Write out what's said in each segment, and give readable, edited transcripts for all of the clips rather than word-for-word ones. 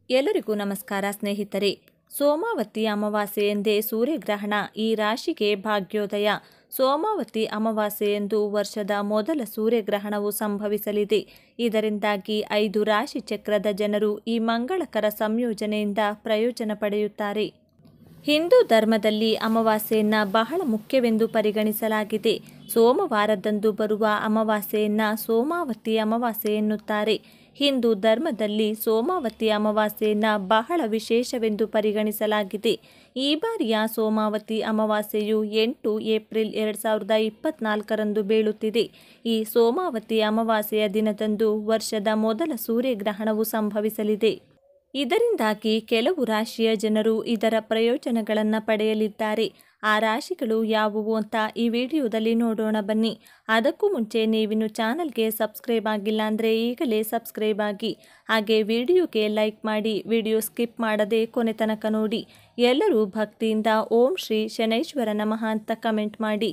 ಎಲ್ಲರಿಗೂ ನಮಸ್ಕಾರ ಸ್ನೇಹಿತರೆ. ಸೋಮಾವತಿ ಅಮಾವಾಸ್ಯೆ ಎಂದೇ ಸೂರ್ಯಗ್ರಹಣ ಈ ರಾಶಿಗೆ ಭಾಗ್ಯೋದಯ. ಸೋಮಾವತಿ ಅಮಾವಾಸ್ಯೆಯಂದು ವರ್ಷದ ಮೊದಲ ಸೂರ್ಯಗ್ರಹಣವು ಸಂಭವಿಸಲಿದೆ. ಇದರಿಂದಾಗಿ 5 ರಾಶಿ ಚಕ್ರದ ಜನರು ಈ ಮಂಗಳಕರ ಸಂಯೋಜನೆಯಿಂದ ಪ್ರಯೋಜನ ಪಡೆಯುತ್ತಾರೆ. ಹಿಂದೂ ಧರ್ಮದಲ್ಲಿ ಅಮಾವಾಸ್ಯೆಯನ್ನು ಬಹಳ ಮುಖ್ಯವೆಂದು ಪರಿಗಣಿಸಲಾಗಿದೆ. ಸೋಮವಾರದಂದು ಬರುವ ಅಮಾವಾಸ್ಯೆಯನ್ನು ಸೋಮಾವತಿ ಅಮಾವಾಸ್ಯೆ ಎನ್ನುತ್ತಾರೆ. ಹಿಂದೂ ಧರ್ಮದಲ್ಲಿ ಸೋಮಾವತಿ ಅಮಾವಾಸ್ಯೆಯನ್ನು ಬಹಳ ವಿಶೇಷವೆಂದು ಪರಿಗಣಿಸಲಾಗಿದೆ. ಈ ಬಾರಿಯ ಸೋಮಾವತಿ ಅಮಾವಾಸ್ಯೆಯು 8 ಏಪ್ರಿಲ್ 2024ರಂದು ಬೀಳುತ್ತಿದೆ. ಈ ಸೋಮಾವತಿ ಅಮಾವಾಸ್ಯೆಯ ದಿನದಂದು ವರ್ಷದ ಮೊದಲ ಸೂರ್ಯಗ್ರಹಣವು ಸಂಭವಿಸಲಿದೆ. ಇದರಿಂದಾಗಿ ಕೆಲವು ರಾಶಿಯ ಜನರು ಇದರ ಪ್ರಯೋಜನಗಳನ್ನು ಪಡೆಯಲಿದ್ದಾರೆ. ಆ ರಾಶಿಗಳು ಯಾವುವು ಅಂತ ಈ ವಿಡಿಯೋದಲ್ಲಿ ನೋಡೋಣ ಬನ್ನಿ. ಅದಕ್ಕೂ ಮುಂಚೆ ನೀವಿನ್ನು ಚಾನಲ್ಗೆ ಸಬ್ಸ್ಕ್ರೈಬ್ ಆಗಿಲ್ಲ ಅಂದರೆ ಈಗಲೇ ಸಬ್ಸ್ಕ್ರೈಬ್ ಆಗಿ, ಹಾಗೆ ವಿಡಿಯೋಗೆ ಲೈಕ್ ಮಾಡಿ, ವಿಡಿಯೋ ಸ್ಕಿಪ್ ಮಾಡದೆ ಕೊನೆ ತನಕ ನೋಡಿ. ಎಲ್ಲರೂ ಭಕ್ತಿಯಿಂದ ಓಂ ಶ್ರೀ ಶನೈಶ್ವರ ನಮಃ ಅಂತ ಕಮೆಂಟ್ ಮಾಡಿ.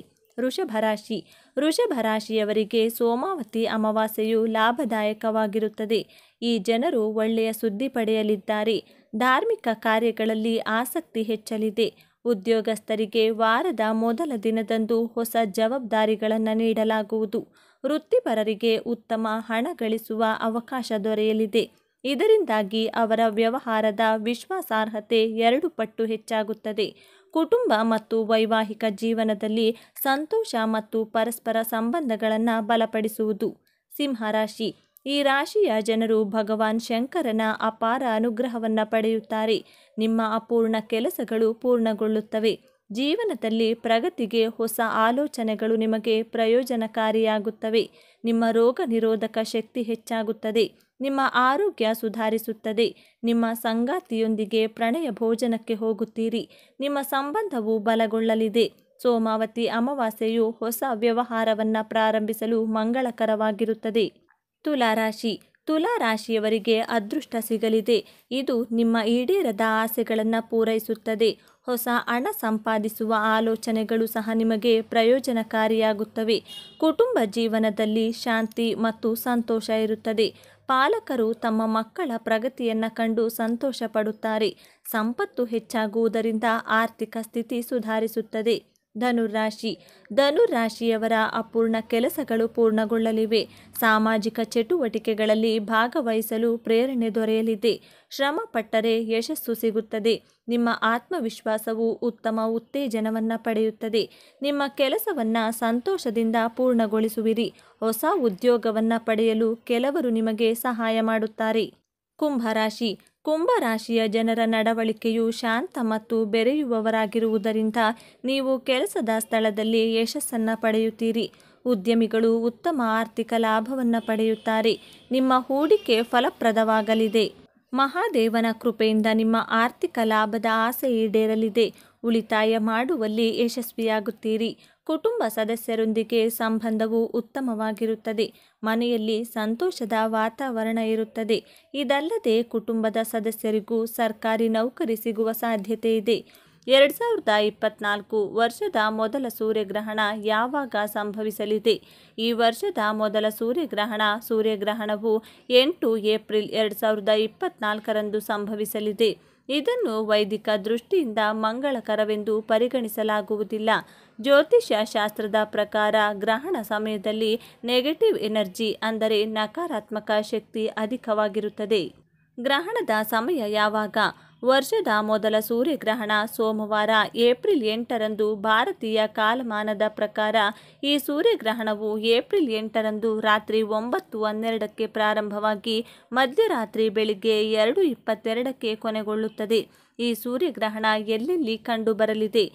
ವೃಷಭ ರಾಶಿಯವರಿಗೆ ಸೋಮಾವತಿ ಅಮಾವಾಸ್ಯೆಯು ಲಾಭದಾಯಕವಾಗಿರುತ್ತದೆ. ಈ ಜನರು ಒಳ್ಳೆಯ ಸುದ್ದಿ ಪಡೆಯಲಿದ್ದಾರೆ. ಧಾರ್ಮಿಕ ಕಾರ್ಯಗಳಲ್ಲಿ ಆಸಕ್ತಿ ಹೆಚ್ಚಲಿದೆ. ಉದ್ಯೋಗಸ್ಥರಿಗೆ ವಾರದ ಮೊದಲ ದಿನದಂದು ಹೊಸ ಜವಾಬ್ದಾರಿಗಳನ್ನು ನೀಡಲಾಗುವುದು. ವೃತ್ತಿಪರರಿಗೆ ಉತ್ತಮ ಹಣ ಗಳಿಸುವ ಅವಕಾಶ ದೊರೆಯಲಿದೆ. ಇದರಿಂದಾಗಿ ಅವರ ವ್ಯವಹಾರದ ವಿಶ್ವಾಸಾರ್ಹತೆ 2 ಪಟ್ಟು ಹೆಚ್ಚಾಗುತ್ತದೆ. ಕುಟುಂಬ ಮತ್ತು ವೈವಾಹಿಕ ಜೀವನದಲ್ಲಿ ಸಂತೋಷ ಮತ್ತು ಪರಸ್ಪರ ಸಂಬಂಧಗಳನ್ನು ಬಲಪಡಿಸುವುದು. ಸಿಂಹರಾಶಿ. ಈ ರಾಶಿಯ ಜನರು ಭಗವಾನ್ ಶಂಕರನ ಅಪಾರ ಅನುಗ್ರಹವನ್ನು ಪಡೆಯುತ್ತಾರೆ. ನಿಮ್ಮ ಅಪೂರ್ಣ ಕೆಲಸಗಳು ಪೂರ್ಣಗೊಳ್ಳುತ್ತವೆ. ಜೀವನದಲ್ಲಿ ಪ್ರಗತಿಗೆ ಹೊಸ ಆಲೋಚನೆಗಳು ನಿಮಗೆ ಪ್ರಯೋಜನಕಾರಿಯಾಗುತ್ತವೆ. ನಿಮ್ಮ ರೋಗ ನಿರೋಧಕ ಶಕ್ತಿ ಹೆಚ್ಚಾಗುತ್ತದೆ. ನಿಮ್ಮ ಆರೋಗ್ಯ ಸುಧಾರಿಸುತ್ತದೆ. ನಿಮ್ಮ ಸಂಗಾತಿಯೊಂದಿಗೆ ಪ್ರಣಯ ಭೋಜನಕ್ಕೆ ಹೋಗುತ್ತೀರಿ. ನಿಮ್ಮ ಸಂಬಂಧವು ಬಲಗೊಳ್ಳಲಿದೆ. ಸೋಮಾವತಿ ಅಮಾವಾಸ್ಯೆಯು ಹೊಸ ವ್ಯವಹಾರವನ್ನು ಪ್ರಾರಂಭಿಸಲು ಮಂಗಳಕರವಾಗಿರುತ್ತದೆ. ತುಲಾರಾಶಿಯವರಿಗೆ ಅದೃಷ್ಟ ಸಿಗಲಿದೆ. ಇದು ನಿಮ್ಮ ಈಡೇರದ ಆಸೆಗಳನ್ನು ಪೂರೈಸುತ್ತದೆ. ಹೊಸ ಹಣ ಸಂಪಾದಿಸುವ ಆಲೋಚನೆಗಳು ಸಹ ನಿಮಗೆ ಪ್ರಯೋಜನಕಾರಿಯಾಗುತ್ತವೆ. ಕುಟುಂಬ ಜೀವನದಲ್ಲಿ ಶಾಂತಿ ಮತ್ತು ಸಂತೋಷ ಇರುತ್ತದೆ. ಪಾಲಕರು ತಮ್ಮ ಮಕ್ಕಳ ಪ್ರಗತಿಯನ್ನು ಕಂಡು ಸಂತೋಷ ಪಡುತ್ತಾರೆ. ಸಂಪತ್ತು ಹೆಚ್ಚಾಗುವುದರಿಂದ ಆರ್ಥಿಕ ಸ್ಥಿತಿ ಸುಧಾರಿಸುತ್ತದೆ. ಧನುರಾಶಿಯವರ ಅಪೂರ್ಣ ಕೆಲಸಗಳು ಪೂರ್ಣಗೊಳ್ಳಲಿವೆ. ಸಾಮಾಜಿಕ ಚಟುವಟಿಕೆಗಳಲ್ಲಿ ಭಾಗವಹಿಸಲು ಪ್ರೇರಣೆ ದೊರೆಯಲಿದೆ. ಶ್ರಮ ಪಟ್ಟರೆ ಯಶಸ್ಸು ಸಿಗುತ್ತದೆ. ನಿಮ್ಮ ಆತ್ಮವಿಶ್ವಾಸವು ಉತ್ತಮ ಉತ್ತೇಜನವನ್ನು ಪಡೆಯುತ್ತದೆ. ನಿಮ್ಮ ಕೆಲಸವನ್ನು ಸಂತೋಷದಿಂದ ಪೂರ್ಣಗೊಳಿಸುವಿರಿ. ಹೊಸ ಉದ್ಯೋಗವನ್ನು ಪಡೆಯಲು ಕೆಲವರು ನಿಮಗೆ ಸಹಾಯ ಮಾಡುತ್ತಾರೆ. ಕುಂಭರಾಶಿಯ ಜನರ ನಡವಳಿಕೆಯು ಶಾಂತ ಮತ್ತು ಬೆರೆಯುವವರಾಗಿರುವುದರಿಂದ ನೀವು ಕೆಲಸದ ಸ್ಥಳದಲ್ಲಿ ಯಶಸ್ಸನ್ನು ಪಡೆಯುತ್ತೀರಿ. ಉದ್ಯಮಿಗಳು ಉತ್ತಮ ಆರ್ಥಿಕ ಲಾಭವನ್ನು ಪಡೆಯುತ್ತಾರೆ. ನಿಮ್ಮ ಹೂಡಿಕೆ ಫಲಪ್ರದವಾಗಲಿದೆ. ಮಹಾದೇವನ ಕೃಪೆಯಿಂದ ನಿಮ್ಮ ಆರ್ಥಿಕ ಲಾಭದ ಆಸೆ ಈಡೇರಲಿದೆ. ಉಳಿತಾಯ ಮಾಡುವಲ್ಲಿ ಯಶಸ್ವಿಯಾಗುತ್ತೀರಿ. ಕುಟುಂಬ ಸದಸ್ಯರೊಂದಿಗೆ ಸಂಬಂಧವು ಉತ್ತಮವಾಗಿರುತ್ತದೆ. ಮನೆಯಲ್ಲಿ ಸಂತೋಷದ ವಾತಾವರಣ ಇರುತ್ತದೆ. ಇದಲ್ಲದೆ ಕುಟುಂಬದ ಸದಸ್ಯರಿಗೂ ಸರ್ಕಾರಿ ನೌಕರಿ ಸಿಗುವ ಸಾಧ್ಯತೆ ಇದೆ. 2024 ವರ್ಷದ ಮೊದಲ ಸೂರ್ಯಗ್ರಹಣ ಯಾವಾಗ ಸಂಭವಿಸಲಿದೆ? ಈ ವರ್ಷದ ಮೊದಲ ಸೂರ್ಯಗ್ರಹಣವು 8 ಏಪ್ರಿಲ್ 2024ರಂದು ಸಂಭವಿಸಲಿದೆ. ಇದನ್ನು ವೈದಿಕ ದೃಷ್ಟಿಯಿಂದ ಮಂಗಳಕರವೆಂದು ಪರಿಗಣಿಸಲಾಗುವುದಿಲ್ಲ. ಜ್ಯೋತಿಷ್ಯ ಶಾಸ್ತ್ರದ ಪ್ರಕಾರ ಗ್ರಹಣ ಸಮಯದಲ್ಲಿ ನೆಗೆಟಿವ್ ಎನರ್ಜಿ ಅಂದರೆ ನಕಾರಾತ್ಮಕ ಶಕ್ತಿ ಅಧಿಕವಾಗಿರುತ್ತದೆ. ಗ್ರಹಣದ ಸಮಯ ಯಾವಾಗ? ವರ್ಷದ ಮೊದಲ ಸೂರ್ಯಗ್ರಹಣ ಸೋಮವಾರ ಏಪ್ರಿಲ್ 8ರಂದು ಭಾರತೀಯ ಕಾಲಮಾನದ ಪ್ರಕಾರ. ಈ ಸೂರ್ಯಗ್ರಹಣವು ಏಪ್ರಿಲ್ 8ರಂದು ರಾತ್ರಿ 9:12ಕ್ಕೆ ಪ್ರಾರಂಭವಾಗಿ ಮಧ್ಯರಾತ್ರಿ ಬೆಳಿಗ್ಗೆ 2:22ಕ್ಕೆ ಕೊನೆಗೊಳ್ಳುತ್ತದೆ. ಈ ಸೂರ್ಯಗ್ರಹಣ ಎಲ್ಲೆಲ್ಲಿ ಕಂಡುಬರಲಿದೆ?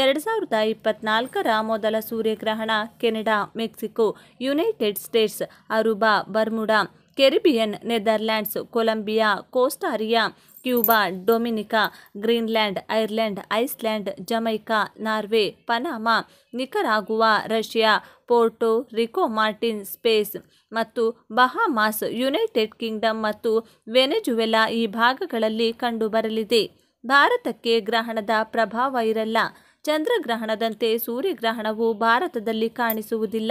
2024ರ ಮೊದಲ ಸೂರ್ಯಗ್ರಹಣ Canada, Mexico, United States, Aruba, Bermuda, Caribbean, Netherlands, Colombia, Costa Rica, Cuba, Dominica, Greenland, Ireland, Iceland, Jamaica, Norway, Panama, Nicaragua, Russia, Puerto Rico, Martin, Spain ಮತ್ತು ಬಹಾಮಾಸ್, ಯುನೈಟೆಡ್ ಕಿಂಗ್ಡಮ್ ಮತ್ತು ವೆನೆಜುವೆಲಾ ಈ ಭಾಗಗಳಲ್ಲಿ ಕಂಡುಬರಲಿದೆ. ಭಾರತಕ್ಕೆ ಗ್ರಹಣದ ಪ್ರಭಾವ ಇರಲ್ಲ. ಚಂದ್ರಗ್ರಹಣದಂತೆ ಸೂರ್ಯಗ್ರಹಣವು ಭಾರತದಲ್ಲಿ ಕಾಣಿಸುವುದಿಲ್ಲ.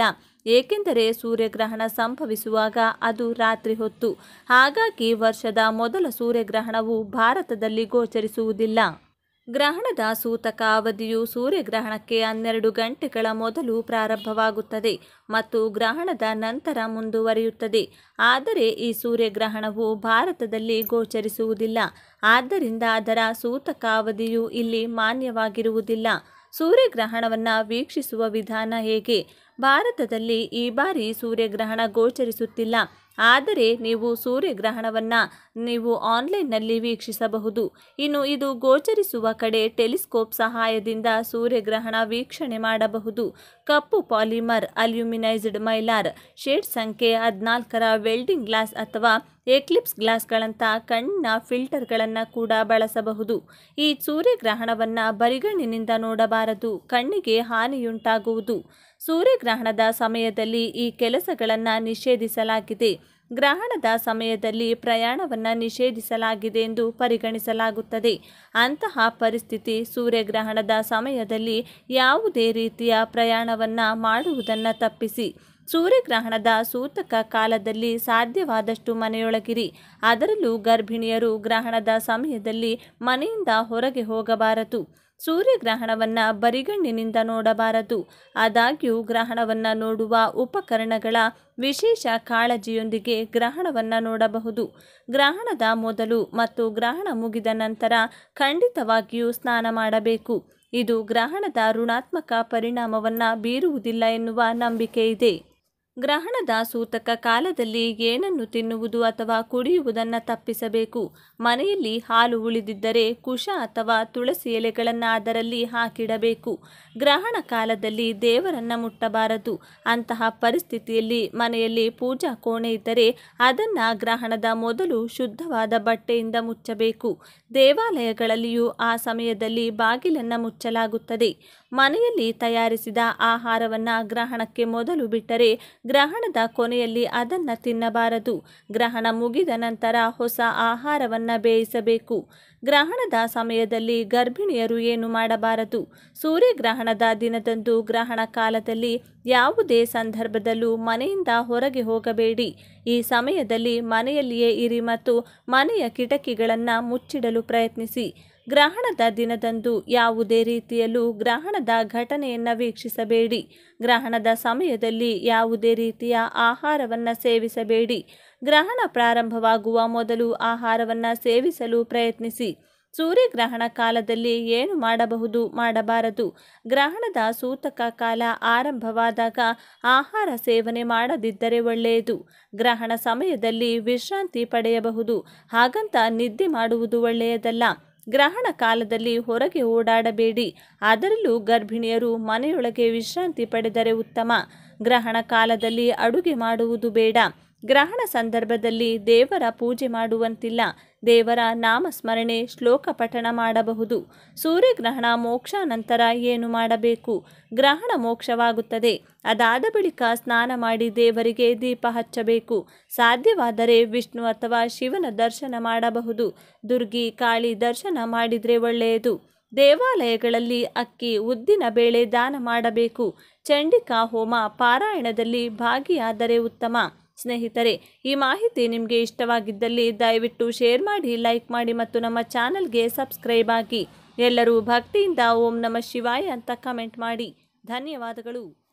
ಏಕೆಂದರೆ ಸೂರ್ಯಗ್ರಹಣ ಸಂಭವಿಸುವಾಗ ಅದು ರಾತ್ರಿ ಹೊತ್ತು. ಹಾಗಾಗಿ ವರ್ಷದ ಮೊದಲ ಸೂರ್ಯಗ್ರಹಣವು ಭಾರತದಲ್ಲಿ ಗೋಚರಿಸುವುದಿಲ್ಲ. ಗ್ರಹಣದ ಸೂತಕ ಅವಧಿಯು ಸೂರ್ಯಗ್ರಹಣಕ್ಕೆ 12 ಗಂಟೆಗಳ ಮೊದಲು ಪ್ರಾರಂಭವಾಗುತ್ತದೆ ಮತ್ತು ಗ್ರಹಣದ ನಂತರ ಮುಂದುವರಿಯುತ್ತದೆ. ಆದರೆ ಈ ಸೂರ್ಯಗ್ರಹಣವು ಭಾರತದಲ್ಲಿ ಗೋಚರಿಸುವುದಿಲ್ಲ. ಆದ್ದರಿಂದ ಅದರ ಸೂತಕ ಅವಧಿಯು ಇಲ್ಲಿ ಮಾನ್ಯವಾಗಿರುವುದಿಲ್ಲ. ಸೂರ್ಯಗ್ರಹಣವನ್ನು ವೀಕ್ಷಿಸುವ ವಿಧಾನ ಹೇಗೆ? ಭಾರತದಲ್ಲಿ ಈ ಬಾರಿ ಸೂರ್ಯಗ್ರಹಣ ಗೋಚರಿಸುತ್ತಿಲ್ಲ. ಆದರೆ ನೀವು ಸೂರ್ಯಗ್ರಹಣವನ್ನು ನೀವು ಆನ್ಲೈನ್ನಲ್ಲಿ ವೀಕ್ಷಿಸಬಹುದು. ಇನ್ನು ಇದು ಗೋಚರಿಸುವ ಕಡೆ ಟೆಲಿಸ್ಕೋಪ್ ಸಹಾಯದಿಂದ ಸೂರ್ಯಗ್ರಹಣ ವೀಕ್ಷಣೆ ಮಾಡಬಹುದು. ಕಪ್ಪು ಪಾಲಿಮರ್, ಅಲ್ಯೂಮಿನೈಸ್ಡ್ ಮೈಲಾರ್, ಶೇಡ್ ಸಂಖ್ಯೆ 14ರ ವೆಲ್ಡಿಂಗ್ ಗ್ಲಾಸ್ ಅಥವಾ ಎಕ್ಲಿಪ್ಸ್ ಗ್ಲಾಸ್ಗಳಂಥ ಕಣ್ಣಿನ ಫಿಲ್ಟರ್ಗಳನ್ನು ಕೂಡ ಬಳಸಬಹುದು. ಈ ಸೂರ್ಯಗ್ರಹಣವನ್ನು ಬರಿಗಣ್ಣಿನಿಂದ ನೋಡಬಾರದು, ಕಣ್ಣಿಗೆ ಹಾನಿಯುಂಟಾಗುವುದು. ಸೂರ್ಯಗ್ರಹಣದ ಸಮಯದಲ್ಲಿ ಈ ಕೆಲಸಗಳನ್ನು ನಿಷೇಧಿಸಲಾಗಿದೆ. ಗ್ರಹಣದ ಸಮಯದಲ್ಲಿ ಪ್ರಯಾಣವನ್ನು ನಿಷೇಧಿಸಲಾಗಿದೆ ಎಂದು ಪರಿಗಣಿಸಲಾಗುತ್ತದೆ. ಅಂತಹ ಪರಿಸ್ಥಿತಿ ಸೂರ್ಯಗ್ರಹಣದ ಸಮಯದಲ್ಲಿ ಯಾವುದೇ ರೀತಿಯ ಪ್ರಯಾಣವನ್ನು ಮಾಡುವುದನ್ನು ತಪ್ಪಿಸಿ. ಸೂರ್ಯಗ್ರಹಣದ ಸೂತಕ ಕಾಲದಲ್ಲಿ ಸಾಧ್ಯವಾದಷ್ಟು ಮನೆಯೊಳಗಿರಿ. ಅದರಲ್ಲೂ ಗರ್ಭಿಣಿಯರು ಗ್ರಹಣದ ಸಮಯದಲ್ಲಿ ಮನೆಯಿಂದ ಹೊರಗೆ ಹೋಗಬಾರದು. ಸೂರ್ಯಗ್ರಹಣವನ್ನು ಬರಿಗಣ್ಣಿನಿಂದ ನೋಡಬಾರದು. ಆದಾಗ್ಯೂ ಗ್ರಹಣವನ್ನು ನೋಡುವ ಉಪಕರಣಗಳ ವಿಶೇಷ ಕಾಳಜಿಯೊಂದಿಗೆ ಗ್ರಹಣವನ್ನು ನೋಡಬಹುದು. ಗ್ರಹಣದ ಮೊದಲು ಮತ್ತು ಗ್ರಹಣ ಮುಗಿದ ನಂತರ ಖಂಡಿತವಾಗಿಯೂ ಸ್ನಾನ ಮಾಡಬೇಕು. ಇದು ಗ್ರಹಣದ ಋಣಾತ್ಮಕ ಪರಿಣಾಮವನ್ನು ಬೀರುವುದಿಲ್ಲ ಎನ್ನುವ ನಂಬಿಕೆ ಇದೆ. ಗ್ರಹಣದ ಸೂತಕ ಕಾಲದಲ್ಲಿ ಏನನ್ನು ತಿನ್ನುವುದು ಅಥವಾ ಕುಡಿಯುವುದನ್ನು ತಪ್ಪಿಸಬೇಕು. ಮನೆಯಲ್ಲಿ ಹಾಲು ಉಳಿದಿದ್ದರೆ ಕುಶ ಅಥವಾ ತುಳಸಿ ಎಲೆಗಳನ್ನು ಅದರಲ್ಲಿ ಹಾಕಿಡಬೇಕು. ಗ್ರಹಣ ಕಾಲದಲ್ಲಿ ದೇವರನ್ನು ಮುಟ್ಟಬಾರದು. ಅಂತಹ ಪರಿಸ್ಥಿತಿಯಲ್ಲಿ ಮನೆಯಲ್ಲಿ ಪೂಜಾ ಕೋಣೆ ಇದ್ದರೆ ಅದನ್ನು ಗ್ರಹಣದ ಮೊದಲು ಶುದ್ಧವಾದ ಬಟ್ಟೆಯಿಂದ ಮುಚ್ಚಬೇಕು. ದೇವಾಲಯಗಳಲ್ಲಿಯೂ ಆ ಸಮಯದಲ್ಲಿ ಬಾಗಿಲನ್ನು ಮುಚ್ಚಲಾಗುತ್ತದೆ. ಮನೆಯಲ್ಲಿ ತಯಾರಿಸಿದ ಆಹಾರವನ್ನು ಗ್ರಹಣಕ್ಕೆ ಮೊದಲು ಬಿಟ್ಟರೆ ಗ್ರಹಣದ ಕೊನೆಯಲ್ಲಿ ಅದನ್ನು ತಿನ್ನಬಾರದು. ಗ್ರಹಣ ಮುಗಿದ ನಂತರ ಹೊಸ ಆಹಾರವನ್ನು ಬೇಯಿಸಬೇಕು. ಗ್ರಹಣದ ಸಮಯದಲ್ಲಿ ಗರ್ಭಿಣಿಯರು ಏನು ಮಾಡಬಾರದು? ಸೂರ್ಯಗ್ರಹಣದ ದಿನದಂದು ಗ್ರಹಣ ಕಾಲದಲ್ಲಿ ಯಾವುದೇ ಸಂದರ್ಭದಲ್ಲೂ ಮನೆಯಿಂದ ಹೊರಗೆ ಹೋಗಬೇಡಿ. ಈ ಸಮಯದಲ್ಲಿ ಮನೆಯಲ್ಲಿಯೇ ಇರಿ ಮತ್ತು ಮನೆಯ ಕಿಟಕಿಗಳನ್ನು ಮುಚ್ಚಿಡಲು ಪ್ರಯತ್ನಿಸಿ. ಗ್ರಹಣದ ದಿನದಂದು ಯಾವುದೇ ರೀತಿಯಲ್ಲೂ ಗ್ರಹಣದ ಘಟನೆಯನ್ನು ವೀಕ್ಷಿಸಬೇಡಿ. ಗ್ರಹಣದ ಸಮಯದಲ್ಲಿ ಯಾವುದೇ ರೀತಿಯ ಆಹಾರವನ್ನು ಸೇವಿಸಬೇಡಿ. ಗ್ರಹಣ ಪ್ರಾರಂಭವಾಗುವ ಮೊದಲು ಆಹಾರವನ್ನು ಸೇವಿಸಲು ಪ್ರಯತ್ನಿಸಿ. ಸೂರ್ಯಗ್ರಹಣ ಕಾಲದಲ್ಲಿ ಏನು ಮಾಡಬಹುದು, ಮಾಡಬಾರದು? ಗ್ರಹಣದ ಸೂತಕ ಕಾಲ ಆರಂಭವಾದಾಗ ಆಹಾರ ಸೇವನೆ ಮಾಡದಿದ್ದರೆ ಒಳ್ಳೆಯದು. ಗ್ರಹಣ ಸಮಯದಲ್ಲಿ ವಿಶ್ರಾಂತಿ ಪಡೆಯಬಹುದು. ಹಾಗಂತ ನಿದ್ದೆ ಮಾಡುವುದು ಒಳ್ಳೆಯದಲ್ಲ. ಗ್ರಹಣ ಕಾಲದಲ್ಲಿ ಹೊರಗೆ ಓಡಾಡಬೇಡಿ. ಅದರಲ್ಲೂ ಗರ್ಭಿಣಿಯರು ಮನೆಯೊಳಗೆ ವಿಶ್ರಾಂತಿ ಪಡೆದರೆ ಉತ್ತಮ. ಗ್ರಹಣ ಕಾಲದಲ್ಲಿ ಅಡುಗೆ ಮಾಡುವುದು ಬೇಡ. ಗ್ರಹಣ ಸಂದರ್ಭದಲ್ಲಿ ದೇವರ ಪೂಜೆ ಮಾಡುವಂತಿಲ್ಲ. ದೇವರ ನಾಮಸ್ಮರಣೆ, ಶ್ಲೋಕ ಪಠಣ ಮಾಡಬಹುದು. ಸೂರ್ಯಗ್ರಹಣ ಮೋಕ್ಷ ನಂತರ ಏನು ಮಾಡಬೇಕು? ಗ್ರಹಣ ಮೋಕ್ಷವಾಗುತ್ತದೆ. ಅದಾದ ಬಳಿಕ ಸ್ನಾನ ಮಾಡಿ ದೇವರಿಗೆ ದೀಪ ಹಚ್ಚಬೇಕು. ಸಾಧ್ಯವಾದರೆ ವಿಷ್ಣು ಅಥವಾ ಶಿವನ ದರ್ಶನ ಮಾಡಬಹುದು. ದುರ್ಗಿ, ಕಾಳಿ ದರ್ಶನ ಮಾಡಿದರೆ ಒಳ್ಳೆಯದು. ದೇವಾಲಯಗಳಲ್ಲಿ ಅಕ್ಕಿ, ಉದ್ದಿನ ಬೇಳೆ ದಾನ ಮಾಡಬೇಕು. ಚಂಡಿಕಾ ಹೋಮ, ಪಾರಾಯಣದಲ್ಲಿ ಭಾಗಿಯಾದರೆ ಉತ್ತಮ. ಸ್ನೇಹಿತರೆ, ಈ ಮಾಹಿತಿ ನಿಮಗೆ ಇಷ್ಟವಾಗಿದ್ದಲ್ಲಿ ದಯವಿಟ್ಟು ಶೇರ್ ಮಾಡಿ, ಲೈಕ್ ಮಾಡಿ ಮತ್ತು ನಮ್ಮ ಚಾನಲ್ಗೆ ಸಬ್ಸ್ಕ್ರೈಬ್ ಆಗಿ. ಎಲ್ಲರೂ ಭಕ್ತಿಯಿಂದ ಓಂ ನಮಃ ಶಿವಾಯ ಅಂತ ಕಮೆಂಟ್ ಮಾಡಿ. ಧನ್ಯವಾದಗಳು.